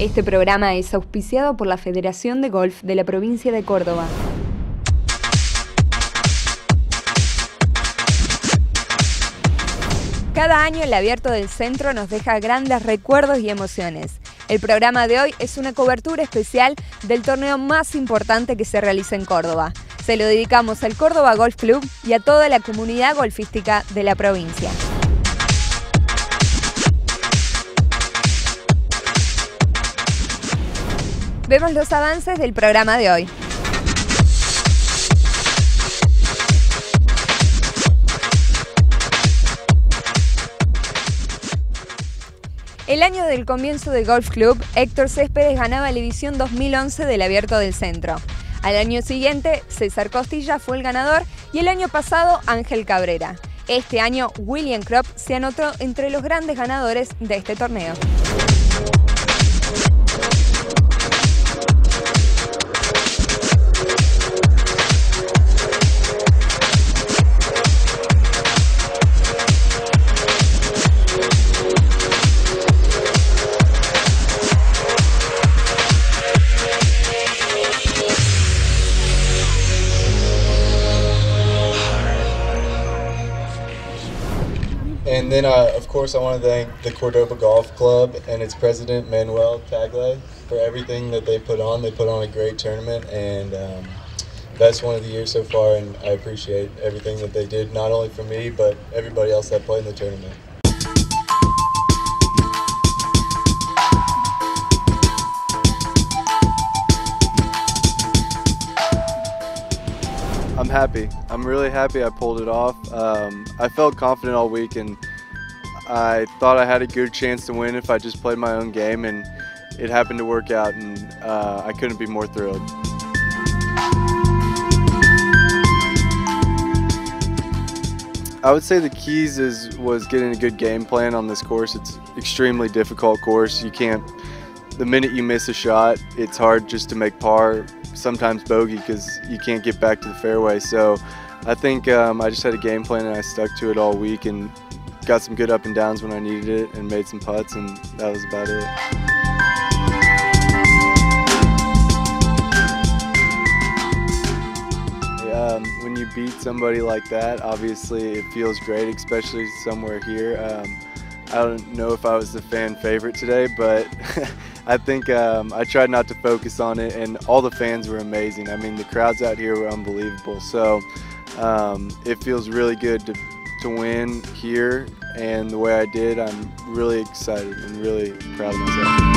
Este programa es auspiciado por la Federación de Golf de la provincia de Córdoba. Cada año el Abierto del Centro nos deja grandes recuerdos y emociones. El programa de hoy es una cobertura especial del torneo más importante que se realiza en Córdoba. Se lo dedicamos al Córdoba Golf Club y a toda la comunidad golfística de la provincia. Vemos los avances del programa de hoy. El año del comienzo del Golf Club, Héctor Céspedes ganaba la edición 2011 del Abierto del Centro. Al año siguiente, César Costilla fue el ganador y el año pasado, Ángel Cabrera. Este año, William Kropp se anotó entre los grandes ganadores de este torneo. And then, of course, I want to thank the Cordova Golf Club and its president, Manuel Tagle, for everything that they put on. They put on a great tournament, and best one of the year so far, and I appreciate everything that they did, not only for me, but everybody else that played in the tournament. I'm happy. I'm really happy I pulled it off. I felt confident all week and I thought I had a good chance to win if I just played my own game, and it happened to work out, and I couldn't be more thrilled. I would say the keys was getting a good game plan on this course. It's extremely difficult course. The minute you miss a shot, it's hard just to make par, sometimes bogey, because you can't get back to the fairway. So I think I just had a game plan and I stuck to it all week and got some good up and downs when I needed it and made some putts, and that was about it. When you beat somebody like that, obviously it feels great, especially somewhere here. I don't know if I was the fan favorite today, but I think I tried not to focus on it, and all the fans were amazing. I mean, the crowds out here were unbelievable. So it feels really good to win here, and the way I did, I'm really excited and really proud of myself.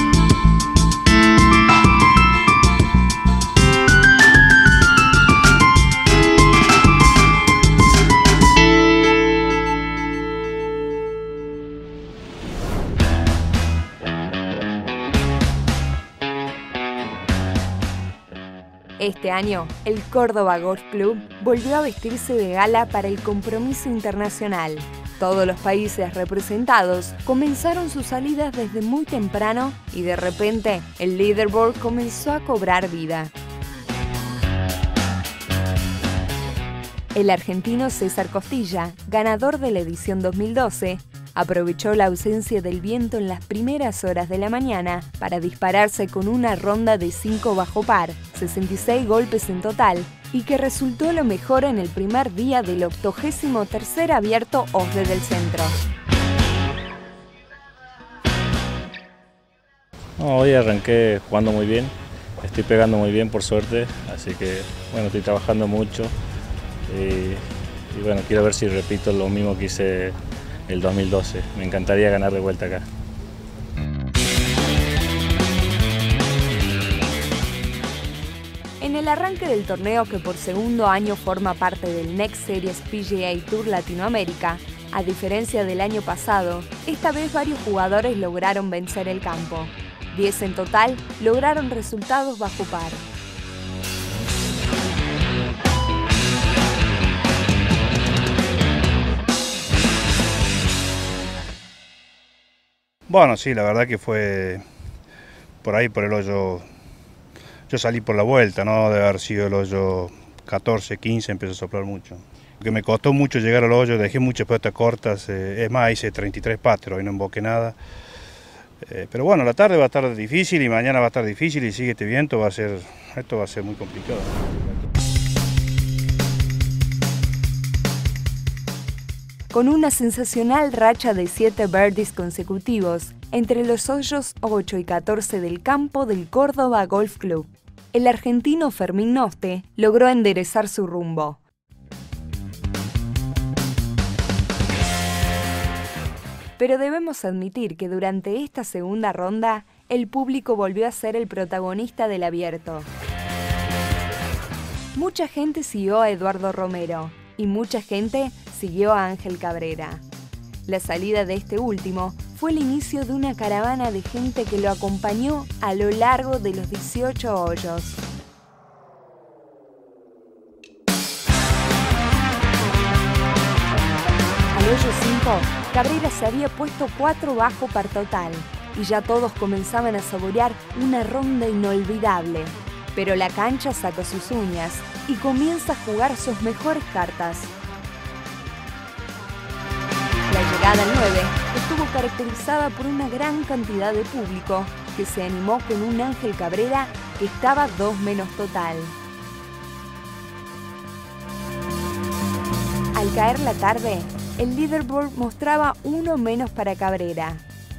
Este año, el Córdoba Golf Club volvió a vestirse de gala para el compromiso internacional. Todos los países representados comenzaron sus salidas desde muy temprano y de repente el leaderboard comenzó a cobrar vida. El argentino César Costilla, ganador de la edición 2012, aprovechó la ausencia del viento en las primeras horas de la mañana para dispararse con una ronda de 5 bajo par, 66 golpes en total, y que resultó lo mejor en el primer día del 83º Abierto OSDE del Centro. Hoy arranqué jugando muy bien, estoy pegando muy bien por suerte, así que bueno, estoy trabajando mucho y bueno, quiero ver si repito lo mismo que hice el 2012. Me encantaría ganar de vuelta acá. En el arranque del torneo, que por segundo año forma parte del Next Series PGA Tour Latinoamérica, a diferencia del año pasado, esta vez varios jugadores lograron vencer el campo. 10 en total lograron resultados bajo par. Bueno, sí, la verdad que fue por ahí, por el hoyo. Yo salí por la vuelta, ¿no? De haber sido el hoyo 14, 15, empezó a soplar mucho. Porque me costó mucho llegar al hoyo, dejé muchas pelotas cortas, es más, hice 33 patres, hoy no emboqué nada. Pero bueno, la tarde va a estar difícil y mañana va a estar difícil y sigue este viento, esto va a ser muy complicado. Con una sensacional racha de 7 birdies consecutivos entre los hoyos 8 y 14 del campo del Córdoba Golf Club, el argentino Fermín Noste logró enderezar su rumbo. Pero debemos admitir que durante esta segunda ronda, el público volvió a ser el protagonista del Abierto. Mucha gente siguió a Eduardo Romero y mucha gente siguió a Ángel Cabrera. La salida de este último fue el inicio de una caravana de gente que lo acompañó a lo largo de los 18 hoyos. Al hoyo 5, Cabrera se había puesto 4 bajo par total y ya todos comenzaban a saborear una ronda inolvidable. Pero la cancha sacó sus uñas y comienza a jugar sus mejores cartas. La llegada al 9 estuvo caracterizada por una gran cantidad de público que se animó con un Ángel Cabrera que estaba 2 menos total. Al caer la tarde, el leaderboard mostraba 1 menos para Cabrera.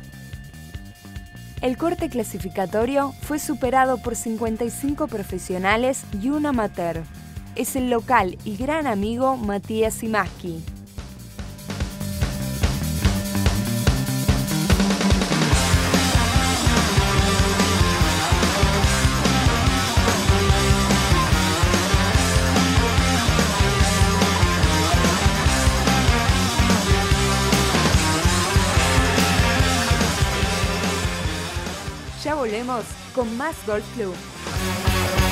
El corte clasificatorio fue superado por 55 profesionales y un amateur. Es el local y gran amigo Matías Simaski. Ya volvemos con más Golf Club.